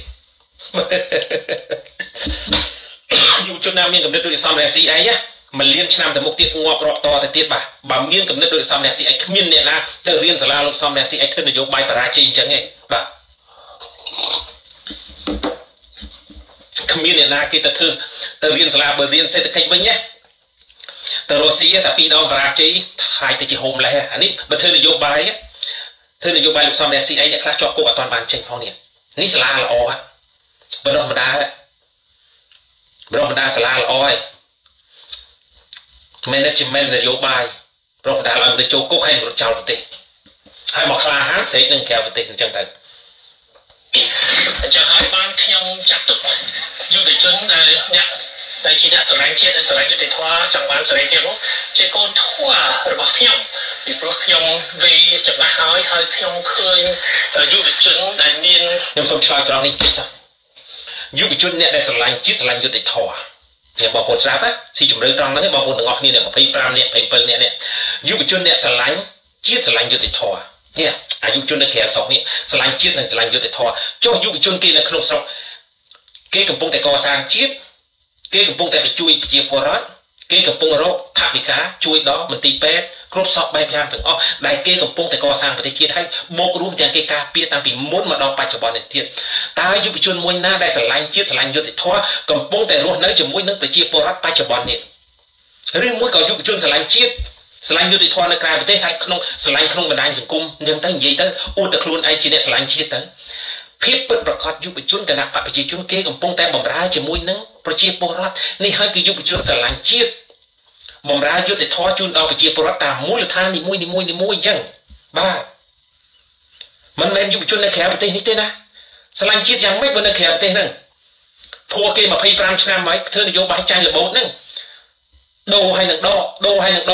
យុវជនណាមានកំណត់ដូចសំរាស៊ីឯងណា1លានឆ្នាំទៅមុខទៀតងាប់រាប់តទៅទៀតបាទបើមានកំណត់ដោយសំរាស៊ីឯងគ្មានអ្នកណាទៅរៀនសាលាលោកសំរាស៊ីឯងធ្វើនយោបាយបរាជ័យអញ្ចឹងឯងបាទគ្មានអ្នកណាគេទៅធ្វើទៅរៀនសាលាបើរៀនសេដ្ឋកិច្ចវិញណាទៅរុស្ស៊ីតែ2ដងបរាជ័យថ្លៃទៅជាហូមលេសអានេះបើធ្វើនយោបាយលោកសំរាស៊ីឯងអ្នកខ្លះជាប់គុកអត់ទាន់បានចេញផងនេះសាលាល្អបណ្ដុះបណ្ដាសាលាល្អហើយmanagement នយោបាយប្រកបដល់ឲ្យទៅចូលគុកហើយរត់ចោលប្រទេសហើយមកក្លាហានស្រែកនឹងក្រៅប្រទេសអញ្ចឹងទៅអញ្ចឹងហើយបានខ្ញុំចាត់ទុកយុវជនដែលជាអ្នកស្រឡាញ់ជាតិស្រឡាញ់យុត្តិធម៌ចង់បានសេរីភាពនោះជាកូនធម៌របស់ខ្ញុំពីព្រោះខ្ញុំវ័យចំណាស់ហើយខ្ញុំឃើញយុវជនដែលមានខ្ញុំសូមឆ្លើយត្រង់នេះតិចចុះយុវជនអ្នកដែលស្រឡាញ់ជាតិស្រឡាញ់យុត្តិធម៌អ្នកបងប្អូនស្ដាប់ស៊ីជម្រៅត្រង់ហ្នឹងបងប្អូនទាំងអស់គ្នា25នាក់27នាក់នេះយុវជនអ្នកស្រឡាញ់ជាតិស្រឡាញ់យុត្តិធម៌នេះអាយុជននៅក្រៅស្រុកនេះស្រឡាញ់ជាតិនិងស្រឡាញ់យុត្តិធម៌ចុះយុវជនគេនៅក្នុងស្រុកគេកំពុងតែកសាងជាតិគេកំពុងតែជួយប្រជាពលរដ្ឋគេកំពុងរកថវិកាជួយដល់មន្ទីរពេទ្យគ្រប់សពបែបយ៉ាងទាំងអស់ដែលគេកំពុងតែកសាងប្រទេសជាតិហើយបូករួមទាំងគេការពារតាំងពីមុនមកដល់បច្ចុប្បន្ននេះទៀតតើយុវជនមួយណាដែលស្រឡាញ់ជាតិស្រឡាញ់យុត្តិធម៌កំពុងតែរស់នៅជាមួយនឹងប្រជាពលរដ្ឋបច្ចុប្បន្ននេះឬមួយក៏យុវជនស្រឡាញ់ជាតិស្រឡាញ់យុត្តិធម៌នៅក្រៅប្រទេសហើយស្រឡាញ់ក្នុងបណ្ដាញសង្គមអញ្ចឹងទៅនិយាយទៅអួតតែខ្លួនឯងជាអ្នកស្រឡាញ់ជាតិទៅភាពពិតប្រាកដយុវជនគណៈបព្វជិជនគេកំពុងតែបម្រើជាមួយនឹងប្រជាពលរដ្ឋនេះហើយគឺយុវជនស្រឡាញ់ជាតិបម្រើយុត្តិធម៌ជូនដល់ប្រជាពលរដ្ឋតាមមូលដ្ឋាននីមួយអញ្ចឹងបាទមិនមែនយុវជននៅក្រៅប្រទេសនេះទេណាស្រឡាញ់ជាតិយ៉ាងម៉េចបើនៅក្រៅប្រទេសហ្នឹងធัวគេ25ឆ្នាំហើយធ្វើនយោបាយចាញ់របូតហ្នឹងដូរហើយនឹងដកដូរ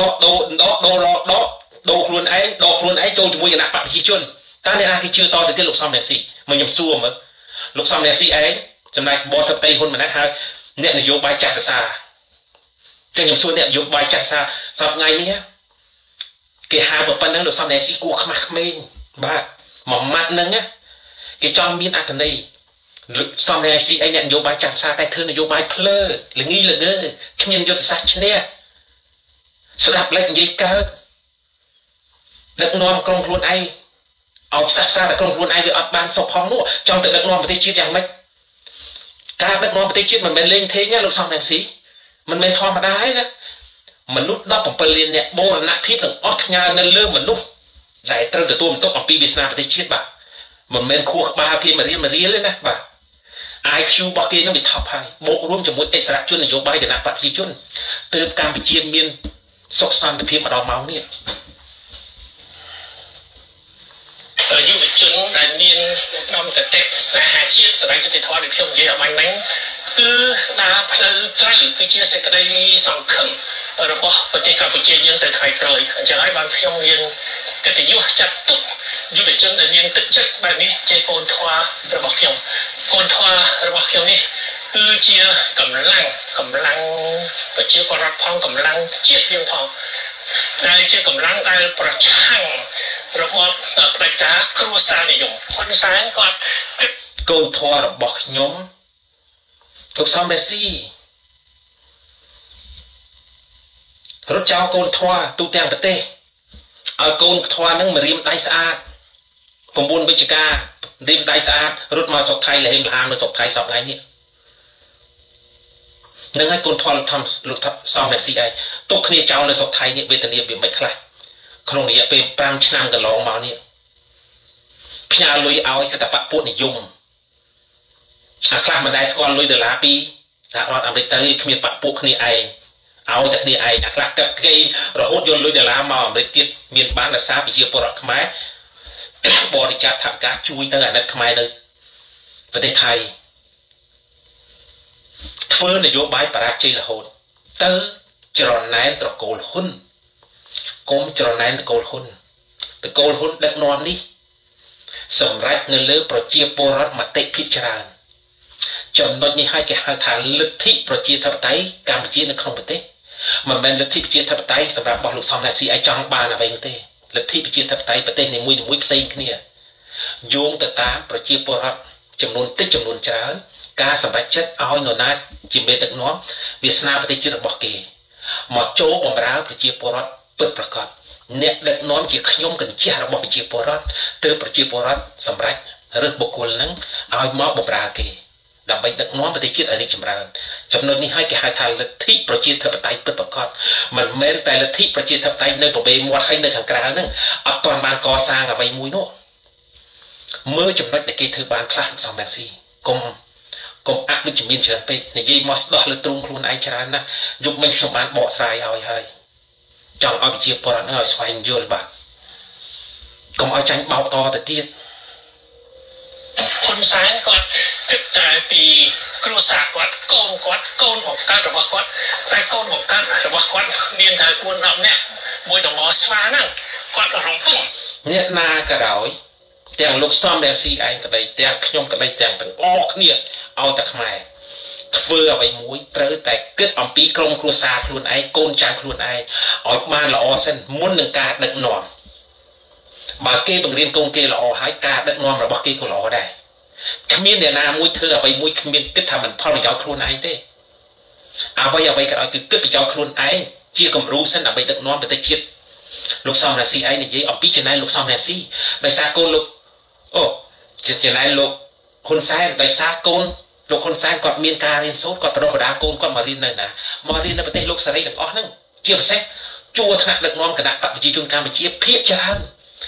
ខ្លួនឯងចូលជាមួយគណៈបព្វជិជនតើអ្នកណាគេជឿតទៅទៀតលោកសំរាស៊ីមកខ្ញុំសួរមើលលោកសំរាស៊ីឯងចំណែកបតទៅហ៊ុនម៉ាណែតហើយអ្នកនយោបាយចាស់ភាសាចឹងខ្ញុំសួរអ្នកនយោបាយចាស់ភាសាសប្តាហ៍នេះគេហៅប៉ុណ្ណឹងលោកសំរាស៊ីគួរខ្មាស់ក្មេងបាទមួយម៉ាត់ហ្នឹងគេចង់មានអត្ថន័យលោកសំរាស៊ីឯងអ្នកនយោបាយចាស់ភាសាតែធ្វើនយោបាយភ្លើល្ងីល្ងើគ្មានយុទ្ធសាស្ត្រឈ្នះស្ដាប់លេចនិយាយកើតដឹកនាំក្រុមខ្លួនឯងអោបផ្សះផ្សាតែក្រុមខ្លួនឯងវាអត់បានសុខផងនោះចង់ទៅដឹកនាំប្រទេសជាតិយ៉ាងម៉េចការដឹកនាំប្រទេសជាតិមិនមែនលេងធេងទេលោកសំរាស៊ីមិនមែនធម្មតាទេណាមនុស្ស17លានអ្នកបូរណភាពទាំងអស់ផ្ញើនៅលើមនុស្សដែលត្រូវទទួលបន្ទុកអំពីវាសនាប្រទេសជាតិបាទមិនមែនខួរក្បាលគេមករៀលទេណាបាទ IQ របស់គេនឹងវាថប់ហើយបូករួមជាមួយអិសរាជជននយោបាយគណៈបព្វជិជនទើបកម្ពុជាមានសុខសន្តិភាពមកដល់ម៉ោងនេះយុវជនដែលមានដំកតិស្នេហាជាតិស្ដីយុត្តិធម៌ដូចខ្ញុំនិយាយអបាញ់ហ្នឹងគឺដើរផ្លូវត្រូវគឺជាសេចក្តីសង្ឃឹមរបស់ប្រទេសកម្ពុជាយើងទៅថ្ងៃក្រោយអញ្ចឹងហើយបានខ្ញុំមានកិត្តិយសចាត់ទុកយុវជនដែលមានទឹកចិត្តបែបនេះជាកូនធម៌របស់ខ្ញុំកូនធម៌របស់ខ្ញុំនេះគឺជាកម្លាំងប្រជាពលរដ្ឋផងកម្លាំងជាតិយើងផងដែលជាកម្លាំងដែលប្រឆាំងរបបផ្ដាច់ការគ្រួសារនិយមហ៊ុនសែនគាត់កូនធម៌របស់ខ្ញុំលោកសំរងស៊ីរត់ចោលកូនធម៌ទូទាំងប្រទេសឲ្យកូនធម៌នឹងមករៀមដៃស្អាត9វិច្ឆិការៀមដៃស្អាតរត់មកស្រុកថៃលហេមលហាមនៅស្រុកថៃសពថ្ងៃនេះនឹងឲ្យកូនធម៌លោកសំរងស៊ីឯងទុកគ្នាចោលនៅស្រុកថៃនេះវេទនាវាមិនខ្លះក្នុងរយៈពេល5ឆ្នាំកន្លងមកនេះផ្ញើលុយឲ្យសិទ្ធិបពួកនិយមអាខ្លះមិនដែលស្គាល់លុយដុល្លារពីសហរដ្ឋអាមេរិកទៅគ្មានបពួកគ្នាឯងឲ្យតែគ្នាឯងអាខ្លះកាប់គេរហូតយកលុយដុល្លារមកអាមេរិកទៀតមានបានដោយសារប្រជាពលរដ្ឋខ្មែរបរិច្ចាគថវិកាជួយទៅអាណិតខ្មែរនៅប្រទេសថៃធ្វើនយោបាយបរាជ័យរហូតទៅច្រណែនត្រកូលហ៊ុនគុំច្រណែនត្រកូលហ៊ុនដឹកនាំនេះសម្រាប់នៅលើប្រជាពលរដ្ឋមតិភាគច្រើនចំណុចនេះឲ្យគេហៅថាលទ្ធិប្រជាធិបតេយ្យកម្ពុជានៅក្នុងប្រទេសមិនមែនលទ្ធិប្រជាធិបតេយ្យសម្រាប់របស់លោកសំរងស៊ីឲ្យចង់បានអ្វីទេលទ្ធិប្រជាធិបតេយ្យប្រទេសនីមួយៗផ្សេងគ្នាយោងទៅតាមប្រជាពលរដ្ឋចំនួនតិចចំនួនច្រើនការសម្រេចចិត្តឲ្យនរណាជាមេដឹកនាំវាសនាប្រទេសជាតិរបស់គេមកចូលបម្រើប្រជាពលរដ្ឋពិតប្រាកដអ្នកដឹកនាំជាខ្ញុំកញ្ចក់របស់ប្រជាពលរដ្ឋទើបប្រជាពលរដ្ឋសម្រេចរើសបុគ្គលនឹងឲ្យមកបម្រើគេដើម្បីដឹកនាំប្រទេសជាតិឲ្យរីកចម្រើនចំណុចនេះឲ្យគេហៅថាលទ្ធិប្រជាធិបតេយ្យពិតប្រាកដមិនមែនតែលទ្ធិប្រជាធិបតេយ្យនៅប្រវេមាត់ហើយនៅខាងក្រៅហ្នឹងអត់ទាន់បានកសាងអ្វីមួយនោះមើលចំណុចដែលគេធ្វើបានខ្លះសំរងស៊ីកុំអវិជ្ជមានច្រើនពេកនិយាយមកស្ដោះលើទ្រូងខ្លួនឯងច្រើនណាស់យប់មិញខ្ញុំបានបកស្រាយឲ្យហើយចង់ឲ្យប្រជាពលរដ្ឋឲ្យស្វែងយល់បាទកុំឲ្យចាញ់បោកតទៅទៀតហ៊ុនសែនគាត់គិតតែពីគ្រួសារគាត់កូនបង្កើតរបស់គាត់តែកូនបង្កើតរបស់គាត់មានតែ4-10នាក់មួយដងស្វាហ្នឹងគាត់រំពឹងអ្នកណាក៏ដោយទាំងលោកសំរងស៊ីឯងក្តីទាំងខ្ញុំក្តីទាំងអស់គ្នាឲ្យតែខ្មែរធ្វើអ្វីមួយត្រូវតែគិតអំពីក្រុមគ្រួសារខ្លួនឯងកូនចៅខ្លួនឯងឲ្យបានល្អសិនមុននឹងការដឹកនាំបើគេបង្រៀនកូនគេល្អហើយការដឹកនាំរបស់គេក៏ល្អដែរគ្មានអ្នកណាមួយធ្វើអ្វីមួយគ្មានគិតថាមិនផលប្រយោជន៍ខ្លួនឯងទេអ្វីក៏ឲ្យគឺគិតប្រយោជន៍ខ្លួនឯងជាគំរូសិនដើម្បីដឹកនាំប្រទេសជាតិលោកសំរងស៊ីឯងនិយាយអំពីចំណែកលោកសំរងស៊ីដោយសារកូនលោកចំណែកលោកហ៊ុនសែនដោយសារកូនលោកហ៊ុនសែនគាត់មានការរៀនសូត្រគាត់ប្រដៅបដាកូនគាត់មករៀននៅណាមករៀននៅប្រទេសលោកសេរីទាំងអស់ហ្នឹងជាពិសេសជួរថ្នាក់ដឹកនាំគណៈបកប្រជាជនកម្ពុជាភាគច្រើន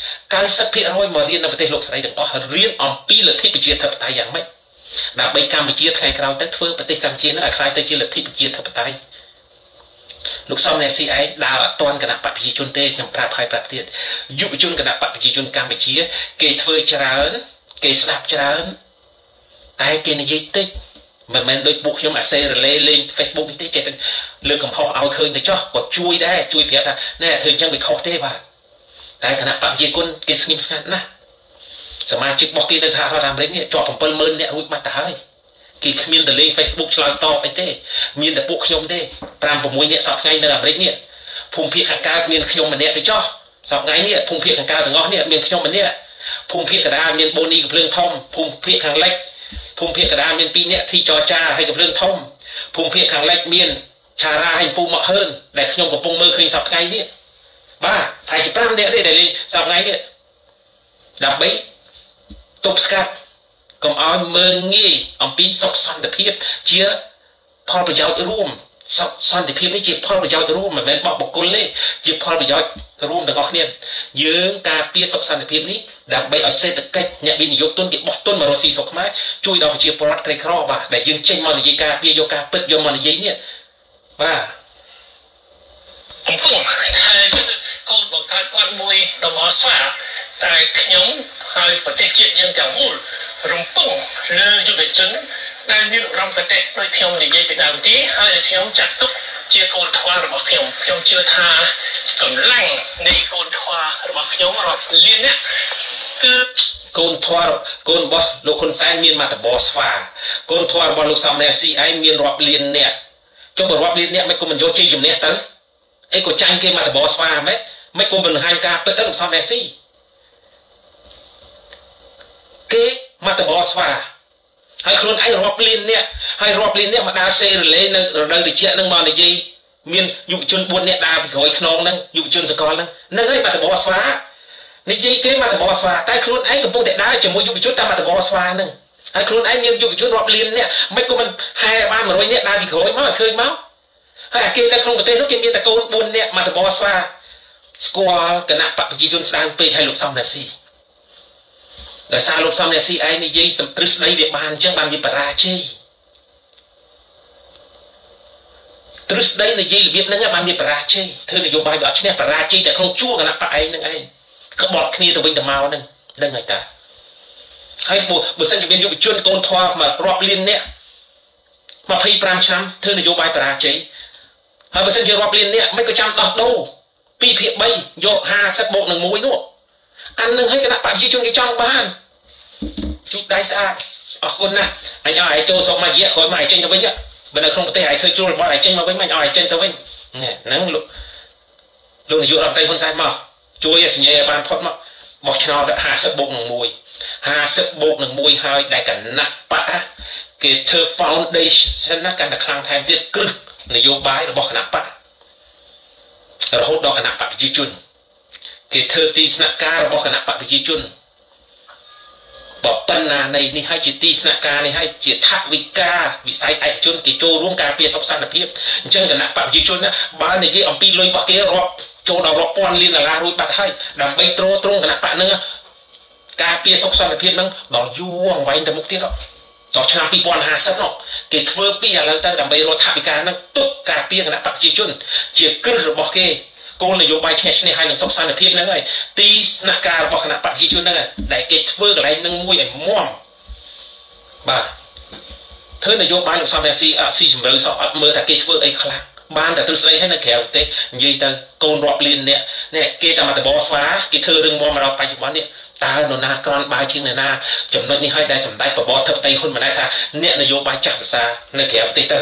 90% មករៀននៅប្រទេសលោកសេរីទាំងអស់រៀនអំពីលទ្ធិប្រជាធិបតេយ្យយ៉ាងម៉េចដើម្បីកម្ពុជាថ្ងៃក្រោយទៅធ្វើប្រទេសកម្ពុជានឹងឲ្យក្លាយទៅជាលទ្ធិប្រជាធិបតេយ្យលោកសំរងស៊ីឯងដើរអត់ទាន់គណៈបកប្រជាជនទេខ្ញុំប្រាប់ទៀតយុវជនគណៈបកប្រជាជនកម្ពុជាគេធ្វើច្រើនគេស្ដាប់ច្រើនតែគេនិយាយតិចមិនមែនដូចពួកខ្ញុំអាសេរលេលេង Facebook នេះទេចេះតែលើកកំហុសឲ្យឃើញទៅចោះក៏ជួយដែរជួយប្រាប់ថាណែធ្វើអញ្ចឹងវាខុសទេបាទតែគណៈបព្វជិជនគេស្ងៀមស្ងាត់ណាស់សមាជិករបស់គេនៅសហរដ្ឋអាមេរិកនេះជាប់ 70000 នាក់រួចបាត់ទៅហើយគេគ្មានទៅលេង Facebook ឆ្លើយតបអីទេមានតែពួកខ្ញុំទេ5-6 នាក់សប្តាហ៍ថ្ងៃនៅអាមេរិកនេះភូមិភាគខាងកើតមានខ្ញុំម្នាក់ទៅចោះសប្តាហ៍ថ្ងៃនេះភូមិភាគខាងកើតទាំងអស់នេះមានខ្ញុំម្នាក់ភូមិភាគកណ្ដាលមានបូនីកំភ្លើងធំភូមិភាគខាងលិចភូមិភាគកណ្ដាលមាន2នាក់ធីចរចាហើយកំភ្លើងធំភូមិភាគខាងលិចមានឆារ៉ាហើយពូមកហឺនដែលខ្ញុំកំពុងមើលឃើញសប្តាហ៍ថ្ងៃនេះបាទតែជា5នាក់ទេដែលលេងសប្តាហ៍ថ្ងៃនេះដើម្បីទប់ស្កាត់កុំឲ្យមើលងាយអំពីសុខសន្តិភាពជាផលប្រយោជន៍រួមសុខសន្តិភាពនេះជាផលប្រយោជន៍រួមមិនមែនបោះបុគ្គលទេជាផលប្រយោជន៍រួមទាំងអស់គ្នាយើងការពារសុខសន្តិភាពនេះដើម្បីឲ្យសេដ្ឋកិច្ចអ្នកវិនិយោគទុនគេបោះទុនមករកស៊ីស្រុកខ្មែរជួយដល់ប្រជាពលរដ្ឋក្រីក្របាទដែលយើងចេញមកនិយាយការពារយកការពិតយកមកនិយាយនេះបាទកំពុងតែកូនបង្កើតគាត់មួយដ៏មកស្វាតែខ្ញុំហើយប្រទេសជាតិយើងទាំងមូលរំពឹងលើយុវជនដែលមានឧត្តមគតិដូចខ្ញុំនិយាយពីដើមទីហើយខ្ញុំចាត់ទុកជាកូនធម៌របស់ខ្ញុំជឿថាកម្លាំងនៃកូនធម៌របស់ខ្ញុំរាប់លានអ្នកគឺកូនធម៌កូនរបស់លោកហ៊ុនសែនមានមាត្បស្វាកូនធម៌របស់លោកសំរងស៊ីឯងមានរាប់លានអ្នកចុះបើរាប់លានអ្នកមិនគុំមិនយកជ័យជំនះទៅអីក៏ចាញ់គេមាត្បស្វាមិនគុំបង្ហាញការពិតទៅលោកសំរងស៊ីគេមាត្បស្វាហើយខ្លួនឯងរាប់លានអ្នកហើយរាប់លានអ្នកមកដើរសេរលេនៅរដូវត្រជាក់នឹងមកនិយាយមានយុវជន4នាក់ដើរពីក្រោយខ្នងហ្នឹងយុវជនសកលហ្នឹងហើយមាត្បស្វានិយាយគេមាត្បស្វាតែខ្លួនឯងកំពុងតែដើរជាមួយយុវជនតាមមាត្បស្វាហ្នឹងហើយខ្លួនឯងមានយុវជនរាប់លានអ្នកមិនក៏មិនហែបាន100នាក់ដើរពីក្រោយមកឃើញមកហើយអាគេនៅក្នុងប្រទេសនោះគេមានតែកូន4នាក់មាត្បស្វាស្គាល់គណៈបព្វជិជនស្ដាងពេកឲ្យលោកសំរងស៊ីដោយសារលោកសំរងស៊ីឯងនិយាយសំទ្រឹស្ដីវាបានអញ្ចឹងបានវាបរាជ័យទ្រឹស្ដីនិយាយរបៀបហ្នឹងបានវាបរាជ័យធ្វើនយោបាយវាអត់ឈ្នះបរាជ័យតែក្នុងជួរគណៈបព្វឯងហ្នឹងឯងក្បត់គ្នាទៅវិញទៅមកហ្នឹងហើយតាហើយបើសិនជាមានយុវជនកូនធម៌មករាប់លានអ្នក25ឆ្នាំធ្វើនយោបាយបរាជ័យហើយបើសិនជារាប់លានអ្នកមិនក៏ចាំដោះដូរ2ភាគ3យក50បូកនឹង1នោះអាននឹងឲ្យគណៈបព្វជិជនគេចង់បានជូបដៃស្អាតអរគុណណាស់អញឲ្យឯងចូលស្រុកមួយរយៈក្រោយមកឯងចេញទៅវិញបើនៅក្នុងប្រទេសឯងធ្វើជួលរបស់ឯងចេញមកវិញមិនឲ្យឯងចេញទៅវិញហ្នឹងលោកនាយករដ្ឋមន្ត្រីហ៊ុនសែនមកជួយសញ្ញាបានផុតមកបោះឆ្នោត50បូកនឹង1 50បូកនឹង1ហើយដែលគណៈបកគេធ្វើ foundation ណាកាន់តែខ្លាំងថែមទៀតគ្រឹះនយោបាយរបស់គណៈបករហូតដល់គណៈបកប្រជាជនគេធ្វើទីស្នាក់ការរបស់គណៈបកប្រជាជនបើប៉ុណ្ណានៃនេះហើយជាទីស្នាក់ការនេះហើយជាថវិកាវិស័យឯកជនគេចូលរួមការពារសុខសន្តិភាពអញ្ចឹងគណៈបកប្រជាជនណាបើនិយាយអំពីលុយរបស់គេរាប់ចូលដល់រាប់ពាន់លានដុល្លាររួចបាត់ហើយដើម្បីទ្រទ្រង់គណៈបកហ្នឹងការពារសុខសន្តិភាពហ្នឹងដល់យូរអង្វែងទៅមុខទៀតដល់ឆ្នាំ2050នោះគេធ្វើពីឥឡូវទៅដើម្បីរកថវិកាហ្នឹងទុកការពារគណៈបកប្រជាជនជាគ្រឹះរបស់គេគោលនយោបាយឈ្នះឈ្នះហើយនឹងសុខសន្តិភាពហ្នឹងហើយទីស្នាក់ការរបស់គណៈបព្វជិជនហ្នឹងដែលគេធ្វើកន្លែងហ្នឹងមួយឲ្យមាំបាទធ្វើនយោបាយលោកសំរងស៊ីអត់ស៊ីជំរឿសោះអត់មើលថាគេធ្វើអីខ្លះបានតែទ្រឹស្ដីហើយនៅក្រៅប្រទេសនិយាយទៅកូនរាប់លានអ្នកនេះគេតាមតបស្វាគេធ្វើរឿងមាំមកដល់បច្ចុប្បន្ននេះតើនរណាក្រន់បាយជាងនរណាចំណុចនេះហើយដែលសម្ដេចបបរធិបតីហ៊ុនម៉ាណែតថាអ្នកនយោបាយចាស់ភាសានៅក្រៅប្រទេសទៅ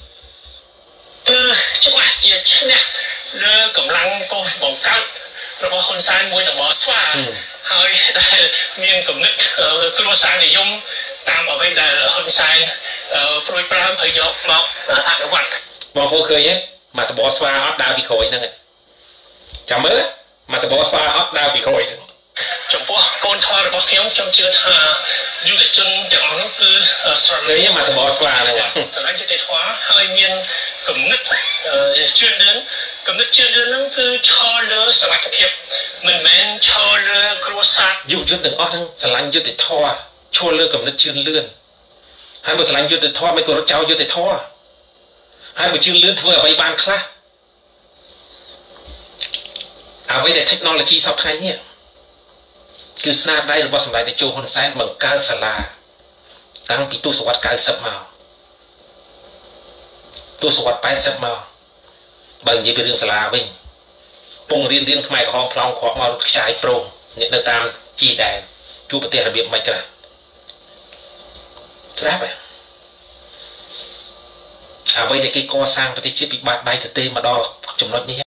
ច្បាស់ជាឈ្នះលើកម្លាំងកោសបង្កើតរបស់ហ៊ុនសែនមួយតបស្វាហើយដែលមានគំនិតគ្រួសារនិយមតាមអ្វីដែលហ៊ុនសែនព្រួយប្រាំឲ្យយកមកអនុវត្តបងប្អូនឃើញទេមកតបស្វាអត់ដើរពីក្រោយហ្នឹងចាំមើលមកតបស្វាអត់ដើរពីក្រោយចំពោះកូនធម៌របស់ខ្ញុំជឿថាយុវជនទាំងអស់នោះគឺស្រឡាញ់មកតបស្វាហ្នឹងស្រឡាញ់យុត្តិធម៌ហើយមានគំនិតជឿនលឿនគំនិតជឿនលឿនហ្នឹងគឺឈរលើសមត្ថភាពមិនមែនឈរលើគ្រួសារយុវជនទាំងអស់ហ្នឹងស្រឡាញ់យុត្តិធម៌ឈរលើគំនិតជឿនលឿនហើយបើស្រឡាញ់យុត្តិធម៌មិនក៏រត់ចោលយុត្តិធម៌ហើយបើជឿនលឿនធ្វើអ្វីបានខ្លះអ្វីដែល technology សពថ្ងៃនេះគឺស្នាដៃរបស់សម្ដេចតេជោហ៊ុនសែនបង្កើតសាលាតាំងពីទសវត្សរ៍90មកទសវត្សរ៍80មកបើនិយាយពីរឿងសាលាវិញពងរៀនខ្មែរក្រហមផ្លោងខកមករត់ខ្ចាយប្រងអ្នកនៅតាមជីដែនជួបប្រទេសរបៀបមិនខ្លះស្រាប់អ្វីដែលគេកសាងប្រទេសជាតិពីបាតដៃទៅទេមកដល់ចំណុចនេះ